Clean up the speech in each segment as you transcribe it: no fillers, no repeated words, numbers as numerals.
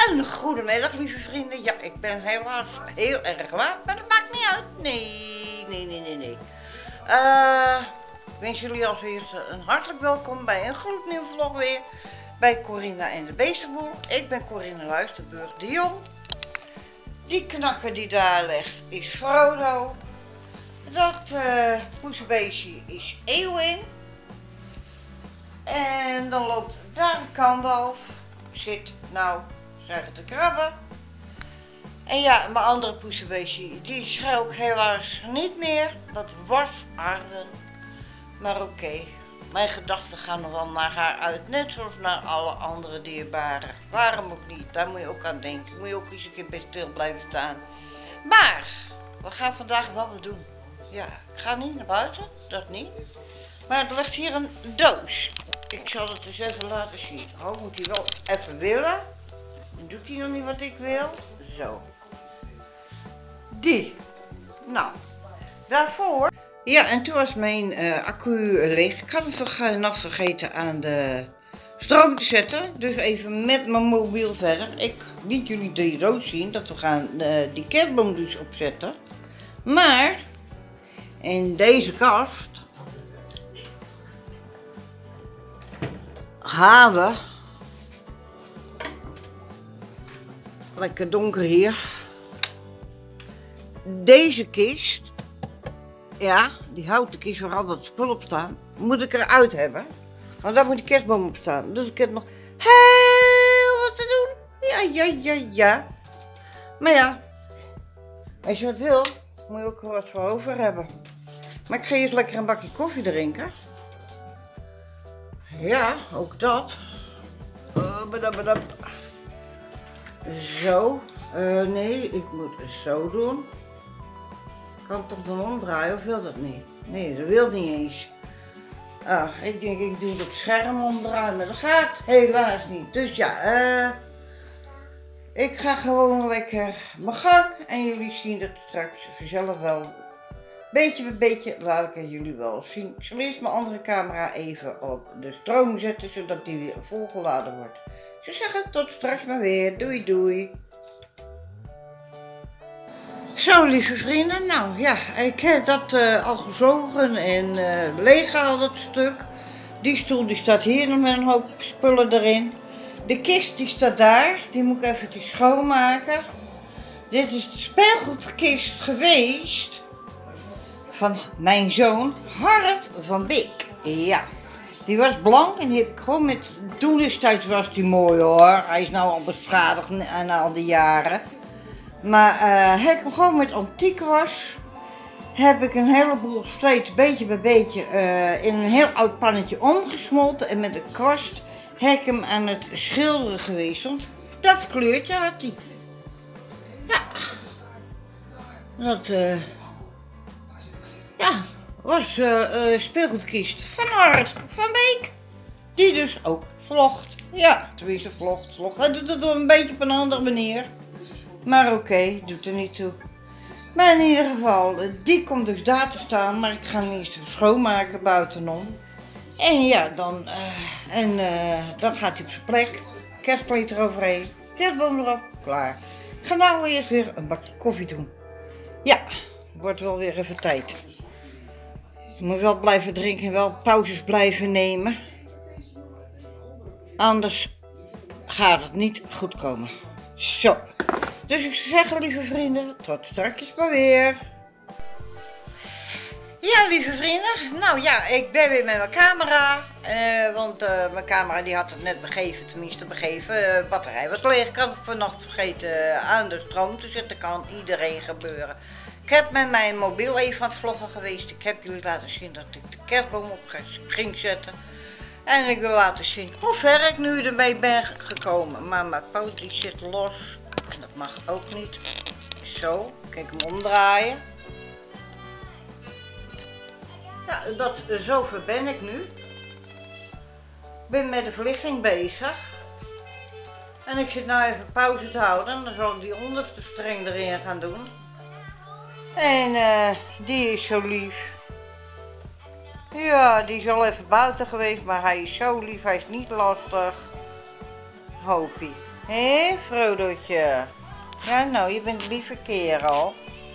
Een goedemiddag, lieve vrienden. Ja, ik ben helaas heel erg laat, maar dat maakt niet uit. Nee. Ik wens jullie als eerste een hartelijk welkom bij een gloednieuwe vlog weer. Bij Corinna en de Beestenboer. Ik ben Corinna Luisterburg de Jong. Die knakker die daar ligt is Frodo. Dat poesebeestje is Eowyn. En dan loopt daar een Gandalf. Zit nou zeggen te krabben. En ja, mijn andere poesebeestje, die is er ook helaas niet meer. Dat was Arwen. Maar oké, mijn gedachten gaan nog wel naar haar uit. Net zoals naar alle andere dierbaren. Waarom ook niet? Daar moet je ook aan denken. Moet je ook eens een keer bij stil blijven staan. Maar, we gaan vandaag wel wat doen. Ja, ik ga niet naar buiten, dat niet. Maar er ligt hier een doos. Ik zal het eens even laten zien. Oh, moet hij wel even willen. Dan doet hij nog niet wat ik wil. Zo. Die. Nou, daarvoor. Ja, en toen was mijn accu leeg. Ik had het nog vergeten aan de stroom te zetten. Dus even met mijn mobiel verder. Ik liet jullie de doos zien dat we gaan die kerstboom dus opzetten. Maar in deze kast gaan we, lekker donker hier, deze kist, ja, die houten kist waar al dat spul op staan, moet ik eruit hebben. Want daar moet die kerstboom op staan. Dus ik heb nog heel wat te doen. Ja. Maar ja, als je wat wil, moet je ook er wat voor over hebben. Maar ik ga eerst lekker een bakje koffie drinken. Ja, ook dat. Zo. Nee, ik moet het zo doen. Ik kan het toch dan omdraaien of wil dat niet? Nee, dat wil niet eens. Ah, ik denk ik doe het op het scherm omdraaien, maar dat gaat helaas niet. Dus ja, ik ga gewoon lekker mijn gang en jullie zien het straks vanzelf wel. Beetje bij beetje laat ik het jullie wel zien. Ik zal eerst mijn andere camera even op de stroom zetten, zodat die weer volgeladen wordt. Ik zou zeggen, tot straks maar weer. Doei. Zo, lieve vrienden. Nou ja, ik heb dat al gezogen en leeggehaald, dat stuk. Die stoel die staat hier nog met een hoop spullen erin. De kist die staat daar. Die moet ik eventjes schoonmaken. Dit is de speelgoedkist geweest van mijn zoon Hart van Beek. Ja, die was blank en die heb ik gewoon met, toen destijds was die mooi hoor. Hij is nou al beschadigd na al die jaren. Maar heb ik hem gewoon met antiek was, heb ik een heleboel steeds beetje bij beetje in een heel oud pannetje omgesmolten. En met de kwast heb ik hem aan het schilderen geweest. Want dat kleurtje had hij. Ja, dat ja, was speelgoedkist van Hart van Beek. Die dus ook vlogt. Ja, tenminste vlogt. Hij doet het op een beetje op een andere manier. Maar oké, doet er niet toe. Maar in ieder geval, die komt dus daar te staan. Maar ik ga hem eerst even schoonmaken buitenom. En ja, dan gaat hij op zijn plek. Kerstpleet eroverheen. Kerstboom erop. Klaar. Ik ga nou eerst weer een bakje koffie doen. Ja, wordt wel weer even tijd. Ik moet wel blijven drinken en wel pauzes blijven nemen. Anders gaat het niet goed komen. Zo. Dus ik zou zeggen, lieve vrienden, tot straks maar weer. Ja, lieve vrienden. Nou ja, ik ben weer met mijn camera. Want mijn camera die had het net begeven, tenminste begeven. Batterij was leeg. Ik had het vannacht vergeten aan de stroom te zetten. Kan iedereen gebeuren. Ik heb met mijn mobiel even aan het vloggen geweest. Ik heb jullie laten zien dat ik de kerstboom op ging zetten. En ik wil laten zien hoe ver ik nu ermee ben gekomen. Maar mijn poot die zit los. En dat mag ook niet. Zo, kijk hem omdraaien. Ja, zover ben ik nu. Ik ben met de verlichting bezig. En ik zit nou even pauze te houden. En dan zal ik die onderste streng erin gaan doen. En die is zo lief. Ja, die is al even buiten geweest, maar hij is zo lief, hij is niet lastig. Hoopie. Hé, Frodootje. Ja, nou, je bent een lieve kerel.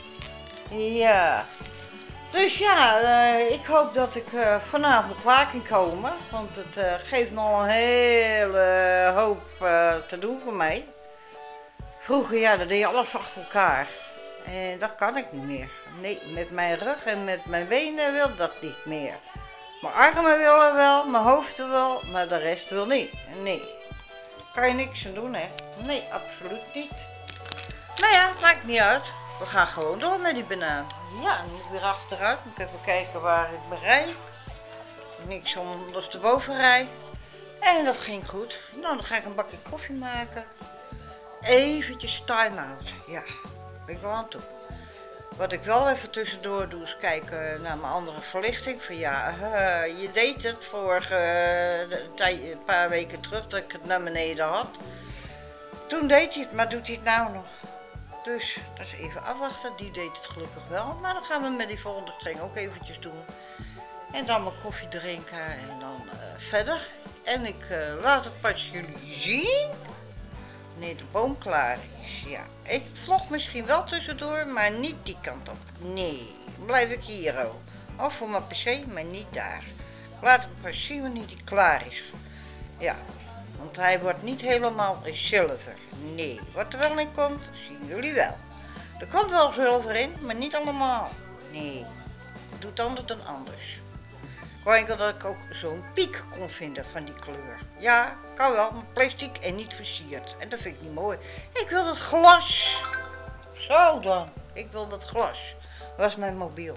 Ja. Dus ja, ik hoop dat ik vanavond klaar kan komen. Want het geeft nog een hele hoop te doen voor mij. Vroeger, ja, dan deed je alles achter elkaar. En dat kan ik niet meer. Nee, met mijn rug en met mijn benen wil dat niet meer. Mijn armen willen wel, mijn hoofd wel, maar de rest wil niet. Nee. Kan je niks aan doen, hè? Nee, absoluut niet. Nou ja, maakt niet uit. We gaan gewoon door met die banaan. Ja, dan moet ik weer achteruit. Moet ik even kijken waar ik berij. Niks ondersteboven rij. En dat ging goed. Nou, dan ga ik een bakje koffie maken. Eventjes time-out. Ja, ben ik wel aan toe. Wat ik wel even tussendoor doe is kijken naar mijn andere verlichting. Van ja, je deed het vorige een paar weken terug dat ik het naar beneden had. Toen deed hij het, maar doet hij het nou nog? Dus dat is even afwachten. Die deed het gelukkig wel. Maar dan gaan we met die volgende streng ook eventjes doen. En dan mijn koffie drinken en dan verder. En ik laat het pas jullie zien. Nee, de boom klaar is. Ja, ik vlog misschien wel tussendoor, maar niet die kant op. Nee, blijf ik hier ook. Of voor mijn pc, maar niet daar. Laat hem pas zien wanneer die klaar is. Ja, want hij wordt niet helemaal zilver. Nee, wat er wel in komt, zien jullie wel. Er komt wel zilver in, maar niet allemaal. Nee, doe het anders dan anders. Ik wou enkel dat ik ook zo'n piek kon vinden van die kleur. Ja, kan wel, maar plastic en niet versierd. En dat vind ik niet mooi. Ik wil dat glas. Zo dan. Ik wil dat glas. Dat was mijn mobiel.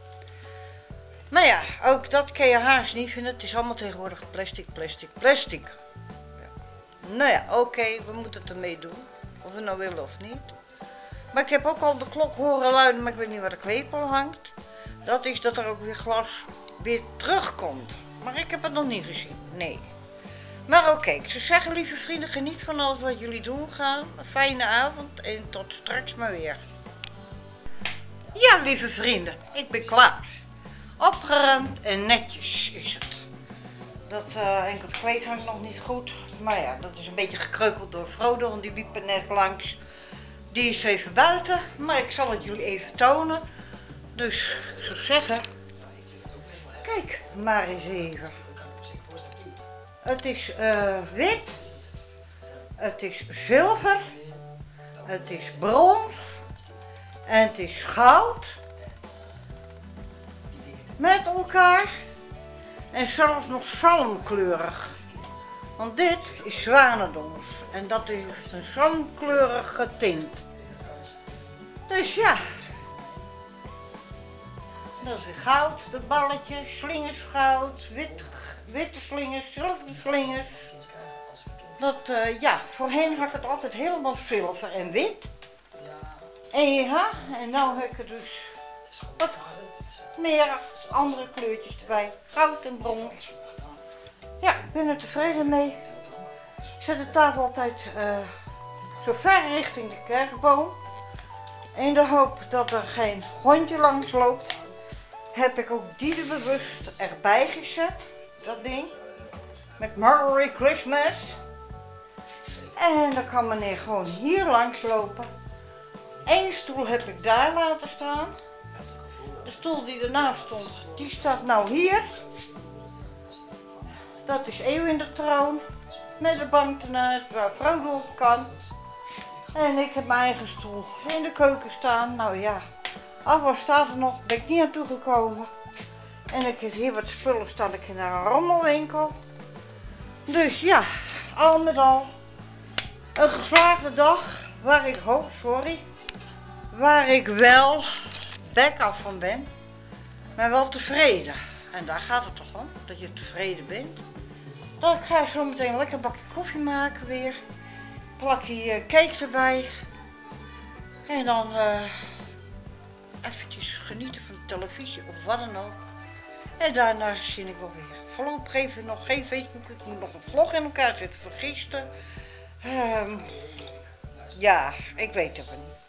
Maar ja, ook dat kan je haast niet vinden. Het is allemaal tegenwoordig plastic, plastic, plastic. Ja. Nou ja, oké, we moeten het ermee doen. Of we nou willen of niet. Maar ik heb ook al de klok horen luiden, maar ik weet niet waar de klepel hangt. Dat is dat er ook weer glas weer terugkomt. Maar ik heb het nog niet gezien, nee. Maar oké, ik zou zeggen, lieve vrienden, geniet van alles wat jullie doen gaan. Een fijne avond en tot straks maar weer. Ja, lieve vrienden, ik ben klaar. Opgeruimd en netjes is het. Dat enkel het kleed hangt nog niet goed. Maar ja, dat is een beetje gekreukeld door Frodo, want die liep er net langs. Die is even buiten, maar ik zal het jullie even tonen. Dus ik zou zeggen, kijk maar eens even. Het is wit, het is zilver, het is brons en het is goud. Met elkaar en zelfs nog zalmkleurig. Want dit is zwanendons en dat heeft een zalmkleurige tint. Dus ja. Dat is weer goud, de balletjes, slingers goud, witte slingers, zilveren slingers. Dat, ja, voorheen had ik het altijd helemaal zilver en wit. En ja, en nu heb ik er dus wat meer andere kleurtjes erbij. Goud en brons. Ja, ik ben er tevreden mee. Ik zet de tafel altijd zo ver richting de kerkboom. In de hoop dat er geen hondje langs loopt, heb ik ook die er bewust erbij gezet. Dat ding. Met Merry Christmas. En dan kan meneer gewoon hier langs lopen. Eén stoel heb ik daar laten staan. De stoel die ernaast stond, die staat nou hier. Dat is eeuw in de troon. Met de bank ernaast waar Frodo op kan. En ik heb mijn eigen stoel in de keuken staan. Nou ja, afwas staat er nog, ben ik niet aan toegekomen. En ik heb hier wat spullen staan, ik naar een rommelwinkel. Dus ja, al met al een geslaagde dag waar ik waar ik wel bek af van ben, maar wel tevreden. En daar gaat het toch om, dat je tevreden bent. Dan ga ik zo meteen een lekker bakje koffie maken weer. Plakje cake erbij. En dan eventjes genieten van de televisie of wat dan ook. En daarna zie ik wel weer. Voorlopig even nog geen Facebook. Ik moet nog een vlog in elkaar zitten voor gisteren. Ja, ik weet het niet.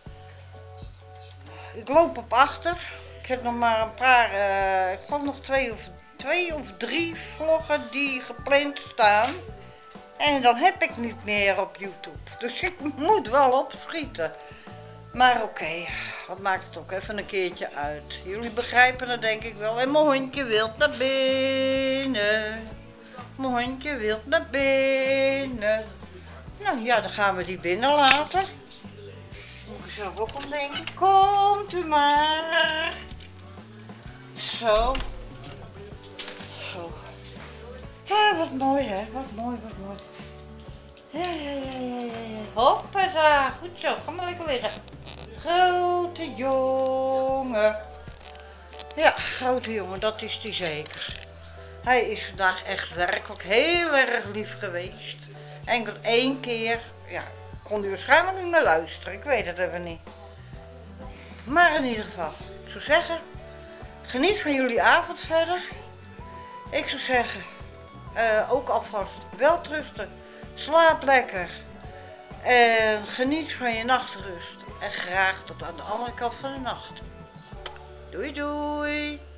Ik loop op achter. Ik heb nog maar een paar, ik geloof nog twee of drie vloggen die gepland staan. En dan heb ik niet meer op YouTube. Dus ik moet wel opschieten. Maar oké, wat maakt het ook even een keertje uit. Jullie begrijpen het denk ik wel. En mijn hondje wil naar binnen. Mijn hondje wil naar binnen. Nou ja, dan gaan we die binnen laten. Moet ik er zelf ook om denken. Komt u maar. Zo. Zo. Ja, wat mooi hè. Wat mooi, wat mooi. Ja. Hoppasa. Goed zo. Ga maar lekker liggen. Grote jongen. Ja, grote jongen, dat is die zeker. Hij is vandaag echt werkelijk heel erg lief geweest. Enkel 1 keer, ja, kon hij waarschijnlijk niet meer luisteren. Ik weet het even niet. Maar in ieder geval, ik zou zeggen, geniet van jullie avond verder. Ik zou zeggen, ook alvast welterusten. Slaap lekker. En geniet van je nachtrust. En graag tot aan de andere kant van de nacht. Doei doei.